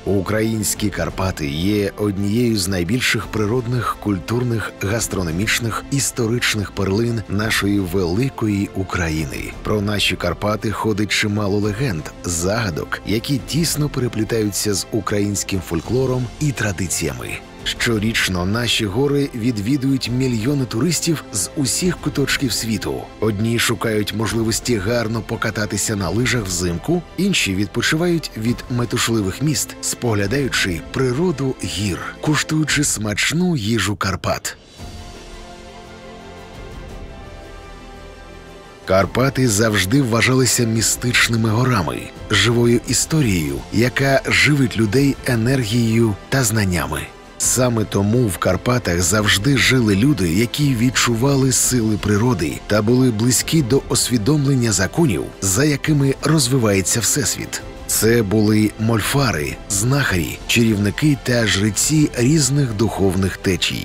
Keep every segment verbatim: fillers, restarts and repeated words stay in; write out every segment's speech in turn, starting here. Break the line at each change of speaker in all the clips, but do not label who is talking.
Українські Карпати є однією з найбільших природних, культурних, гастрономічних, історичних перлин нашої великої України. Про наші Карпати ходить чимало легенд, загадок, які тісно переплітаються з українським фольклором і традиціями. Щорічно наші гори відвідують мільйони туристів з усіх куточків світу. Одні шукають можливості гарно покататися на лижах взимку, інші відпочивають від метушливих міст, споглядаючи природу гір, куштуючи смачну їжу Карпат. Карпати завжди вважалися містичними горами, живою історією, яка живить людей енергією та знаннями. Саме тому в Карпатах завжди жили люди, які відчували сили природи та були близькі до усвідомлення законів, за якими розвивається Всесвіт. Це були мольфари, знахарі, чарівники та жреці різних духовних течій.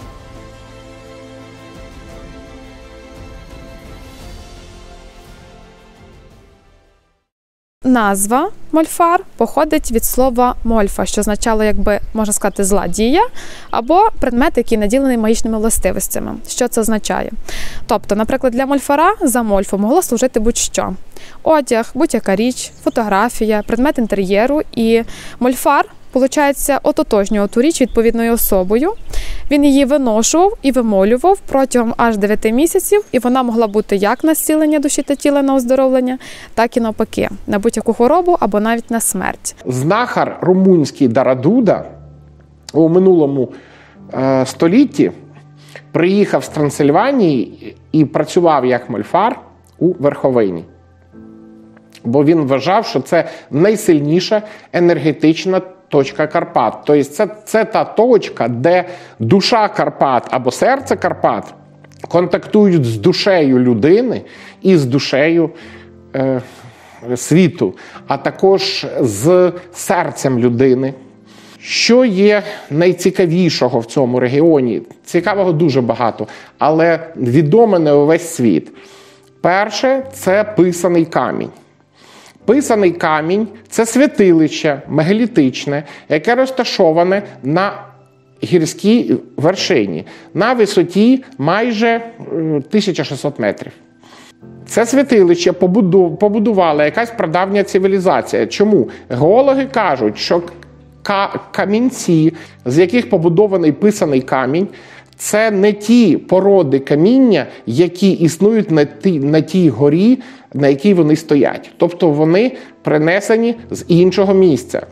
Назва мольфар походить від слова мольфа, що означало, якби, можна сказати, зла дія, або предмет, який наділений магічними властивостями. Що це означає? Тобто, наприклад, для мольфара за мольфу могло служити будь-що. Одяг, будь-яка річ, фотографія, предмет інтер'єру. І мольфар, виходить, ототожнював ту річ відповідною особою. Він її виношував і вимолював протягом аж дев'яти місяців, і вона могла бути як на зцілення душі та тіла, на оздоровлення, так і навпаки, на будь-яку хворобу або навіть на смерть.
Знахар румунський Дарадуда у минулому е, столітті приїхав з Трансильванії і працював як мольфар у Верховині. Бо він вважав, що це найсильніша енергетична точка Карпат. Тобто це, це та точка, де душа Карпат або серце Карпат контактують з душею людини і з душею е, світу, а також з серцем людини. Що є найцікавішого в цьому регіоні? Цікавого дуже багато, але відоме на увесь світ. Перше – це писаний камінь. Писаний камінь – це святилище мегалітичне, яке розташоване на гірській вершині, на висоті майже тисяча шістсот метрів. Це святилище побудувала якась прадавня цивілізація. Чому? Геологи кажуть, що камінці, з яких побудований писаний камінь, це не ті породи каміння, які існують на тій, на тій горі, на якій вони стоять. Тобто вони принесені з іншого місця.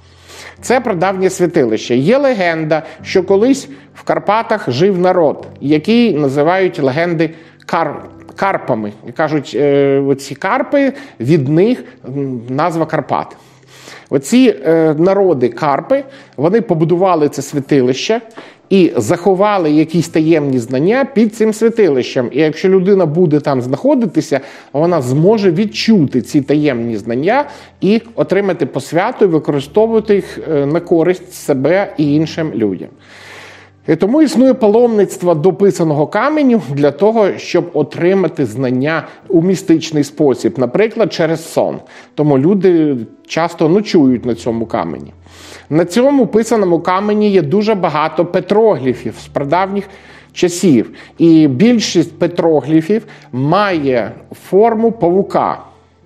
Це прадавнє святилище. Є легенда, що колись в Карпатах жив народ, який називають легенди кар... карпами. І кажуть, е, оці карпи, від них назва Карпат. Оці е, народи карпи, вони побудували це святилище і заховали якісь таємні знання під цим святилищем. І якщо людина буде там знаходитися, вона зможе відчути ці таємні знання і отримати посвяту і використовувати їх на користь себе і іншим людям. І тому існує паломництво до писаного каменю для того, щоб отримати знання у містичний спосіб, наприклад, через сон. Тому люди часто ночують на цьому камені. На цьому писаному камені є дуже багато петрогліфів з прадавніх часів. І більшість петрогліфів має форму павука.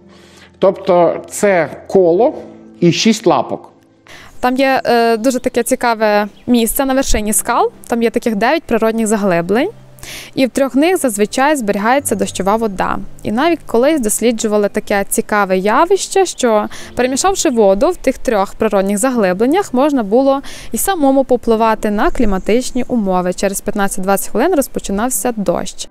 Тобто це коло і шість лапок.
Там є е, дуже таке цікаве місце на вершині скал. Там є таких дев'ять природних заглиблень. І в трьох них зазвичай зберігається дощова вода. І навіть колись досліджували таке цікаве явище, що перемішавши воду в тих трьох природних заглибленнях, можна було і самому попливати на кліматичні умови. Через п'ятнадцять-двадцять хвилин розпочинався дощ.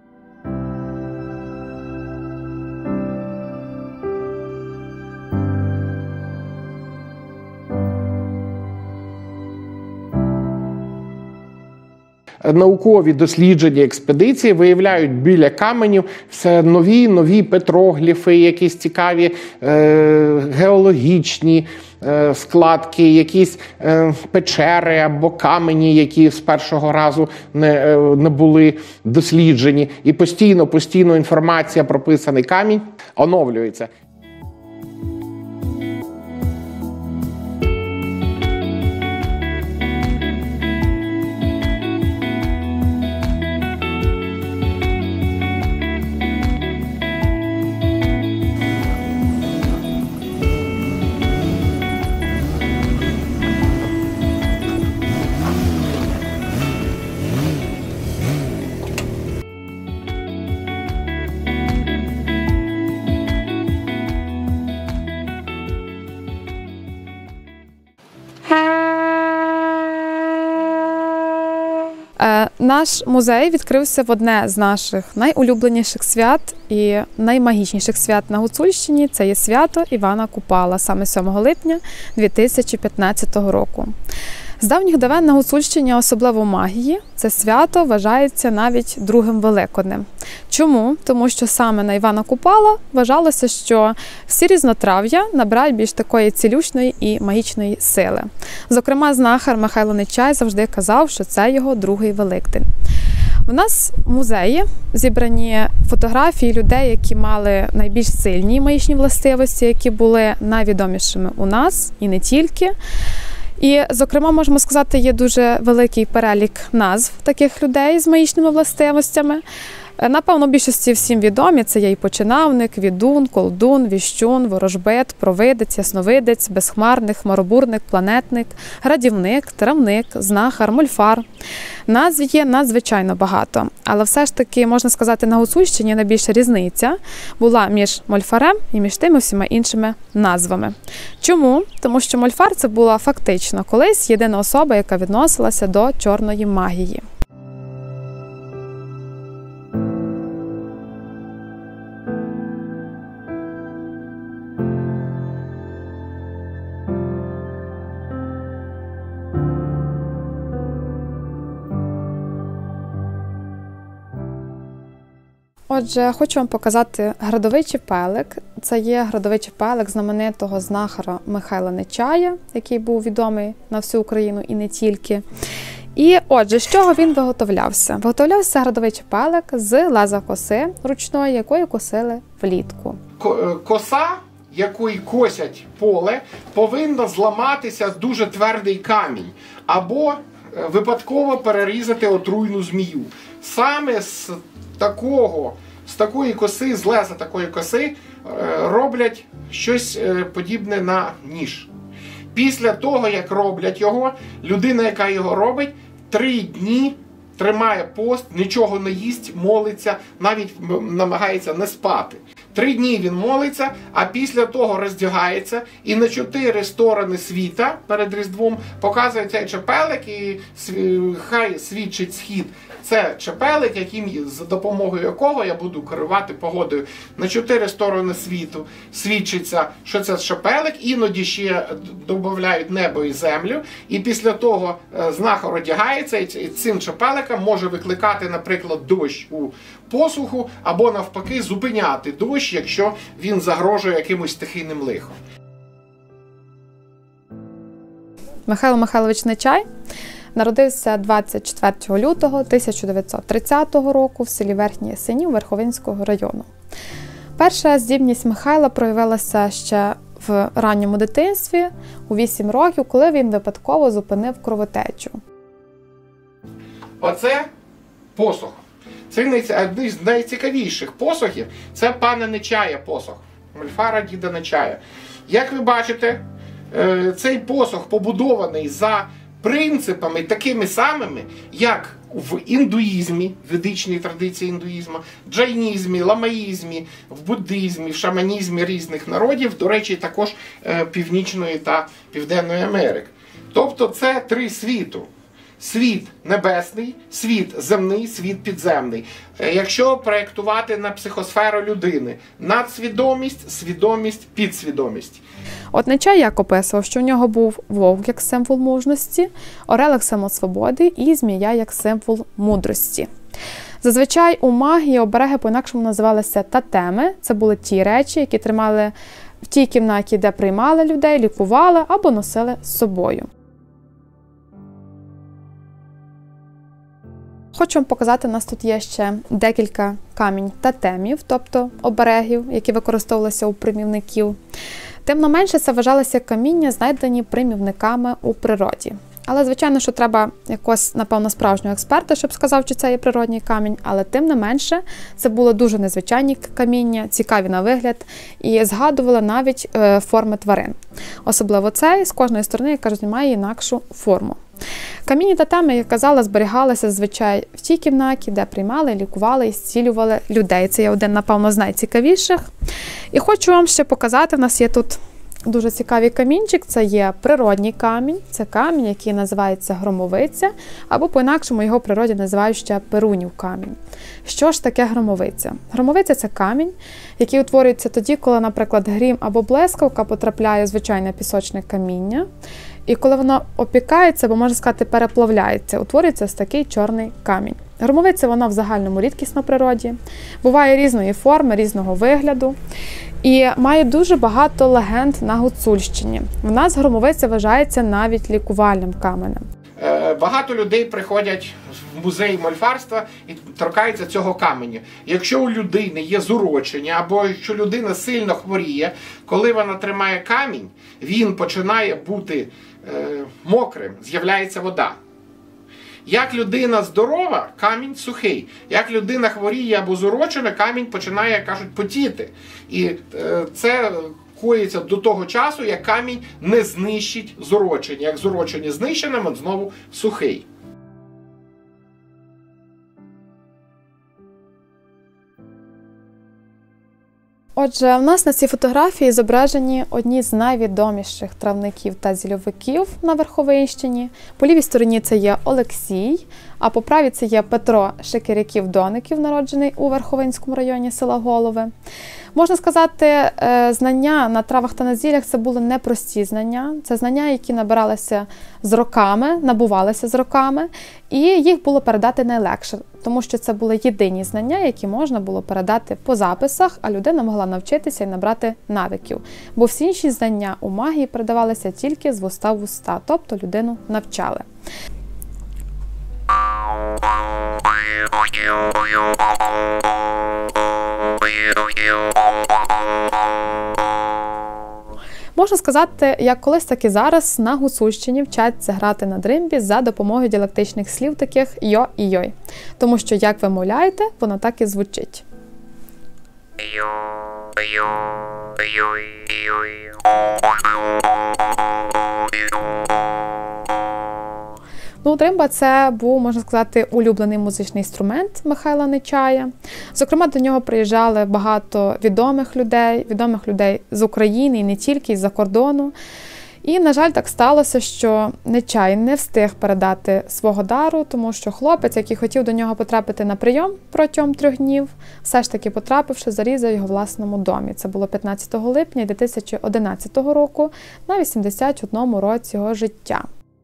Наукові дослідження експедиції виявляють біля каменів все нові нові петрогліфи, якісь цікаві е, геологічні е, складки, якісь е, печери або камені, які з першого разу не, е, не були досліджені. І постійно, постійно інформація про писаний камінь оновлюється.
Наш музей відкрився в одне з наших найулюбленіших свят і наймагічніших свят на Гуцульщині. Це є свято Івана Купала, саме сьомого липня дві тисячі п'ятнадцятого року. З давніх давен на Гуцульщині, особливо в магії, це свято вважається навіть другим Великоднем. Чому? Тому що саме на Івана Купала вважалося, що всі різнотрав'я набирають більш такої цілющної і магічної сили. Зокрема, знахар Михайло Нечай завжди казав, що це його другий Великдень. У нас в музеї зібрані фотографії людей, які мали найбільш сильні магічні властивості, які були найвідомішими у нас і не тільки. І, зокрема, можемо сказати, є дуже великий перелік назв таких людей з магічними властивостями. Напевно, більшості всім відомі. Це є і починавник, відун, колдун, віщун, ворожбит, провидець, ясновидець, безхмарник, хмаробурник, планетник, градівник, травник, знахар, мольфар. Назв є надзвичайно багато. Але все ж таки, можна сказати, на Гуцульщині найбільша різниця була між мольфарем і між тими всіма іншими назвами. Чому? Тому що мольфар – це була фактично колись єдина особа, яка відносилася до чорної магії. Отже, хочу вам показати градовий чепелик. Це є градовий чепелик знаменитого знахара Михайла Нечая, який був відомий на всю Україну і не тільки. І отже, з чого він виготовлявся? Виготовлявся градовий чепелик з леза коси ручної, якою косили влітку.
Коса, якою косять поле, повинна зламатися дуже твердий камінь або випадково перерізати отруйну змію. Саме з такого, з такої коси, з леза такої коси роблять щось подібне на ніж. Після того, як роблять його, людина, яка його робить, три дні тримає пост, нічого не їсть, молиться, навіть намагається не спати. Три дні він молиться, а після того роздягається і на чотири сторони світа перед Різдвом показує цей чепелик і хай свідчить схід. Це чепелик, яким, за допомогою якого я буду керувати погодою. На чотири сторони світу свідчиться, що це чепелик, іноді ще додають небо і землю. І після того знахар одягається і цим чепеликом може викликати, наприклад, дощ у посуху або навпаки зупиняти дощ, якщо він загрожує якимось стихійним лихом.
Михайло Михайлович Нечай народився двадцять четвертого лютого тисяча дев'ятсот тридцятого року в селі Верхній Ясенів Верховинського району. Перша здібність Михайла проявилася ще в ранньому дитинстві, у вісім років, коли він випадково зупинив кровотечу.
Оце посох. Це один з найцікавіших посохів. Це пана Нечая посох, мольфара діда Нечая. Як ви бачите, цей посох побудований за принципами такими самими, як в індуїзмі, ведичній традиції індуїзму, джайнізмі, ламаїзмі, в буддизмі, в шаманізмі різних народів, до речі, також Північної та Південної Америки. Тобто це три світу. Світ небесний, світ земний, світ підземний. Якщо проєктувати на психосферу людини, надсвідомість, свідомість, підсвідомість.
От Нечай як описував, що в нього був вовк як символ мужності, орел як символ свободи і змія як символ мудрості. Зазвичай у магії обереги по-інакшому називалися тотеми. Це були ті речі, які тримали в тій кімнаті, де приймали людей, лікували або носили з собою. Хочу вам показати, у нас тут є ще декілька камінь-тотемів, тобто оберегів, які використовувалися у примівників. Тим не менше, це вважалося каміння, знайдені примівниками у природі. Але, звичайно, що треба якось, напевно, справжнього експерта, щоб сказав, чи це є природній камінь. Але, тим не менше, це було дуже незвичайні каміння, цікаві на вигляд і згадували навіть е, форми тварин. Особливо цей, з кожної сторони, як кажуть, має інакшу форму. Камінні тотеми, як казала, зберігалися зазвичай в тій кімнаті, де приймали, лікували і зцілювали людей. Це є один, напевно, з найцікавіших. І хочу вам ще показати, в нас є тут дуже цікавий камінчик. Це є природній камінь, це камінь, який називається громовиця, або по-інакшому його в природі називають ще перунів камінь. Що ж таке громовиця? Громовиця – це камінь, який утворюється тоді, коли, наприклад, грім або блискавка потрапляє в звичайне пісочне каміння, і коли воно опікається, або, можна сказати, переплавляється, утворюється ось такий чорний камінь. Громовиця, вона в загальному рідкісна в природі, буває різної форми, різного вигляду. І має дуже багато легенд на Гуцульщині. В нас громовиця вважається навіть лікувальним каменем.
Багато людей приходять в музей мольфарства і торкаються цього каменю. Якщо у людини є зурочення, або якщо людина сильно хворіє, коли вона тримає камінь, він починає бути е, мокрим, з'являється вода. Як людина здорова, камінь сухий. Як людина хворіє або зурочена, камінь починає, як кажуть, потіти. І е, це коїться до того часу, як камінь не знищить зурочення. Як зурочення знищене, він знову сухий.
Отже, в нас на цій фотографії зображені одні з найвідоміших травників та зільовиків на Верховинщині. По лівій стороні це є Олексій, а по правій це є Петро Шекеряків-Доників, народжений у Верховинському районі села Голови. Можна сказати, знання на травах та на зіллях – це були непрості знання. Це знання, які набиралися з роками, набувалися з роками, і їх було передати найлегше, тому що це були єдині знання, які можна було передати по записах, а людина могла навчитися і набрати навиків. Бо всі інші знання у магії передавалися тільки з вуста в уста, тобто людину навчали. Можна сказати, як колись, так і зараз на Гуцульщині вчаться грати на дримбі за допомогою діалектичних слів таких «йо» і «йой». Тому що, як ви мовляєте, воно так і звучить. Ну, дримба – це був, можна сказати, улюблений музичний інструмент Михайла Нечая. Зокрема, до нього приїжджали багато відомих людей, відомих людей з України і не тільки, з-за кордону. І, на жаль, так сталося, що Нечай не встиг передати свого дару, тому що хлопець, який хотів до нього потрапити на прийом протягом трьох днів, все ж таки потрапивши, зарізав його в власному домі. Це було п'ятнадцятого липня дві тисячі одинадцятого року, на вісімдесят одному році його життя.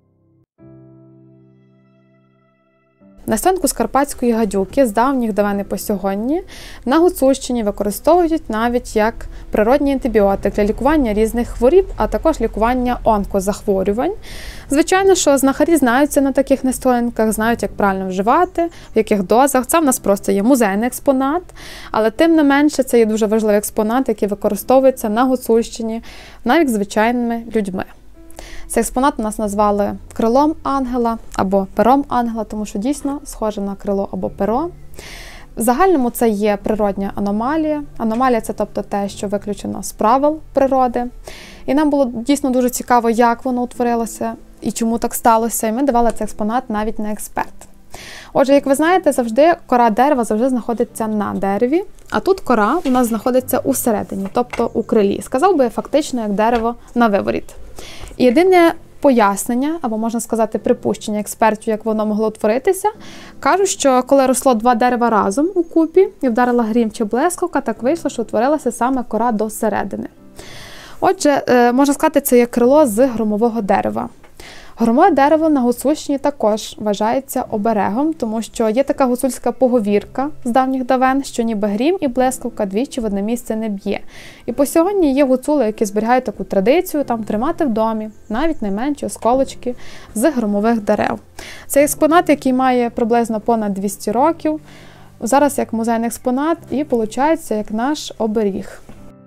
Настоянку з карпатської гадюки з давніх давен і по сьогодні на Гуцульщині використовують навіть як природній антибіотик для лікування різних хворіб, а також лікування онкозахворювань. Звичайно, що знахарі знаються на таких настоянках, знають, як правильно вживати, в яких дозах. Це в нас просто є музейний експонат, але тим не менше це є дуже важливий експонат, який використовується на Гуцульщині навіть звичайними людьми. Цей експонат у нас назвали крилом ангела або пером ангела, тому що дійсно схоже на крило або перо. В загальному це є природня аномалія. Аномалія – це тобто те, що виключено з правил природи. І нам було дійсно дуже цікаво, як воно утворилося і чому так сталося. І ми давали цей експонат навіть на експерт. Отже, як ви знаєте, завжди кора дерева завжди знаходиться на дереві, а тут кора у нас знаходиться усередині, тобто у крилі. Сказав би фактично, як дерево на виворіт. І єдине пояснення, або можна сказати припущення експертів, як воно могло утворитися, кажуть, що коли росло два дерева разом у купі і вдарила грім чи блискавка, так вийшло, що утворилася саме кора до середини. Отже, можна сказати, це є крило з громового дерева. Громове дерево на Гуцульщині також вважається оберегом, тому що є така гуцульська поговірка з давніх давен, що ніби грім і блискавка двічі в одне місце не б'є. І по сьогодні є гуцули, які зберігають таку традицію там тримати в домі навіть найменші осколочки з громових дерев. Це експонат, який має приблизно понад двісті років, зараз як музейний експонат і виходить як наш оберіг.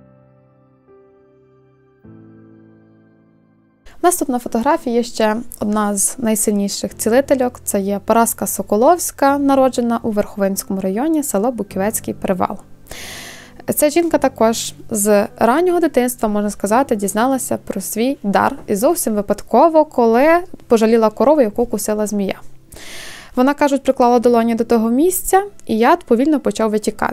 У нас тут на фотографії є ще одна з найсильніших цілительок. Це є Параска Соколовська, народжена у Верховинському районі, село Буківецький Привал. Ця жінка також з раннього дитинства, можна сказати, дізналася про свій дар. І зовсім випадково, коли пожаліла корову, яку кусила змія. Вона, кажуть, приклала долоні до того місця, і яд повільно почав витікати.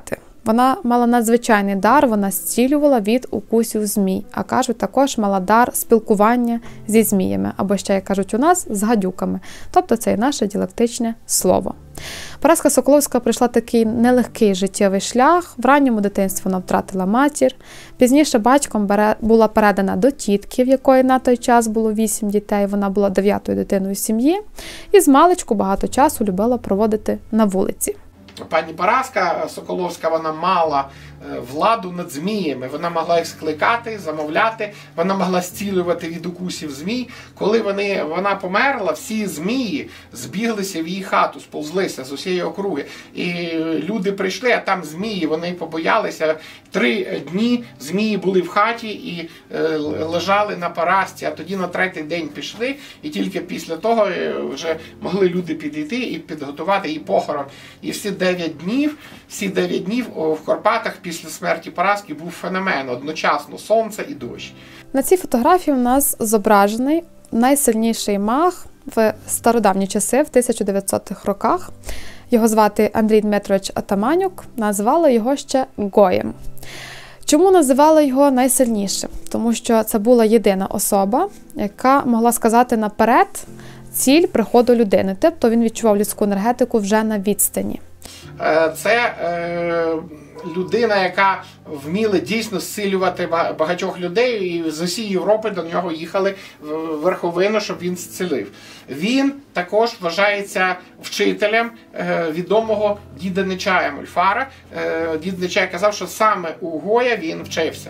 Вона мала надзвичайний дар, вона зцілювала від укусів змій, а кажуть, також мала дар спілкування зі зміями, або ще, як кажуть у нас, з гадюками. Тобто це і наше діалектичне слово. Параска Соколовська пройшла такий нелегкий життєвий шлях. В ранньому дитинстві вона втратила матір. Пізніше батьком була передана до тітки, в якої на той час було вісім дітей. Вона була дев'ятою дитиною сім'ї. І з маличку багато часу любила проводити на вулиці.
Пані Параска Соколовська, вона мала владу над зміями. Вона могла їх скликати, замовляти, вона могла зцілювати від укусів змій. Коли вони, вона померла, всі змії збіглися в її хату, сповзлися з усієї округи. І люди прийшли, а там змії, вони побоялися. Три дні змії були в хаті і лежали на Парасці, а тоді на третій день пішли. І тільки після того вже могли люди підійти і підготувати її похорон. І всі дев'ять днів, всі дев'ять днів в Карпатах після смерті Параски був феномен. Одночасно сонце і дощ.
На цій фотографії у нас зображений найсильніший маг в стародавні часи, в тисяча дев'ятсотих роках. Його звати Андрій Дмитрович Атаманюк, назвали його ще Гоєм. Чому називали його найсильнішим? Тому що це була єдина особа, яка могла сказати наперед ціль приходу людини. Тобто він відчував людську енергетику вже на відстані.
Це е, людина, яка вміла дійсно зцілювати багатьох людей, і з усієї Європи до нього їхали в верховину, щоб він зцілив. Він також вважається вчителем е, відомого діда Нечая Мольфара. Е, дід Нечай казав, що саме у Гоя він вчився.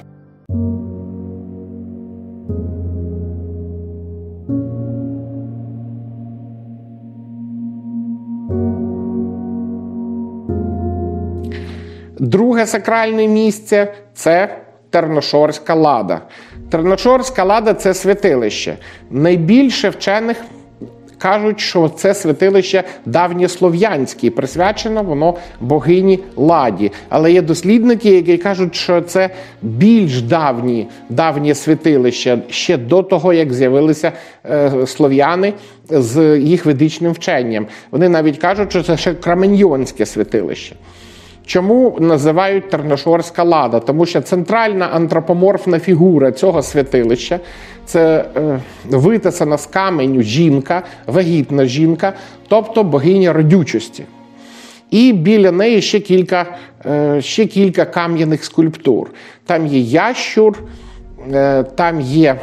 Друге сакральне місце – це Терношорська лада. Терношорська лада – це святилище. Найбільше вчених кажуть, що це святилище давньослов'янське, присвячено воно богині Ладі. Але є дослідники, які кажуть, що це більш давні, давнє святилище, ще до того, як з'явилися е, слов'яни з їх ведичним вченням. Вони навіть кажуть, що це ще Краменьйонське святилище. Чому називають Терношорська лада? Тому що центральна антропоморфна фігура цього святилища – це е, витисана з каменю жінка, вагітна жінка, тобто богиня родючості. І біля неї ще кілька, е, ще кілька кам'яних скульптур. Там є ящур, е, там є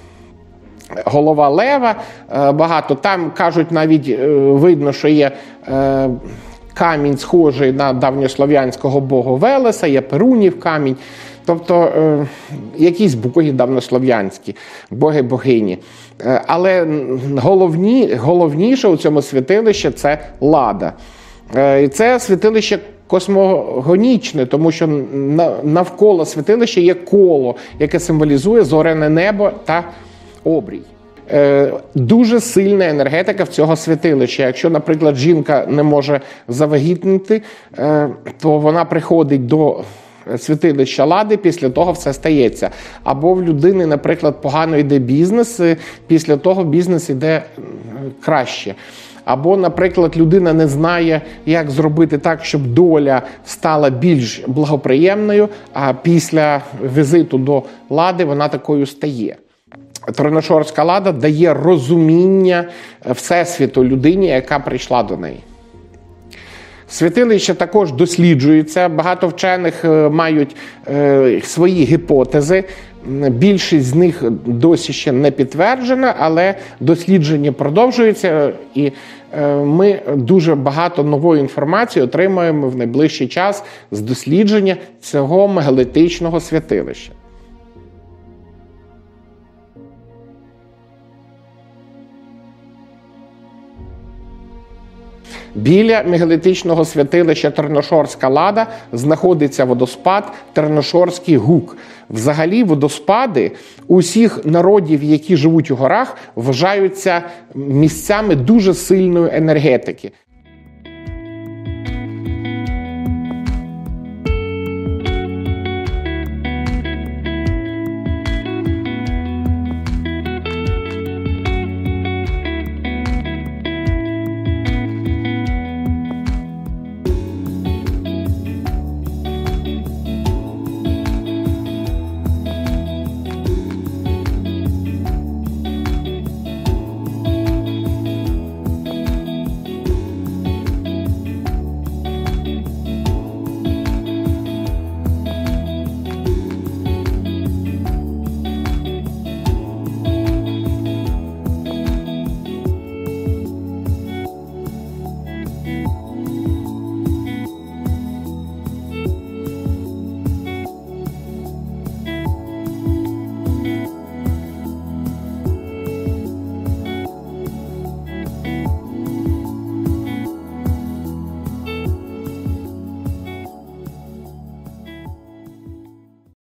голова лева, е, багато. Там, кажуть, навіть е, видно, що є е, камінь, схожий на давньослов'янського бога Велеса, є Перунів камінь, тобто е, якісь боги давньослов'янські, боги-богині. Е, але головні, головніше у цьому святилищі – це лада. Е, і це святилище космогонічне, тому що навколо святилища є коло, яке символізує зоряне небо та обрій. Дуже сильна енергетика в цього святилища. Якщо, наприклад, жінка не може завагітнити, то вона приходить до святилища лади, після того все стається. Або в людини, наприклад, погано йде бізнес, після того бізнес йде краще. Або, наприклад, людина не знає, як зробити так, щоб доля стала більш благоприємною, а після візиту до лади вона такою стає. Терношорська лада дає розуміння Всесвіту людині, яка прийшла до неї. Святилище також досліджується, багато вчених мають е, свої гіпотези, більшість з них досі ще не підтверджена, але дослідження продовжуються, і е, ми дуже багато нової інформації отримаємо в найближчий час з дослідження цього мегалітичного святилища. Біля мегалітичного святилища Терношорська лада знаходиться водоспад Терношорський гук. Взагалі водоспади усіх народів, які живуть у горах, вважаються місцями дуже сильної енергетики.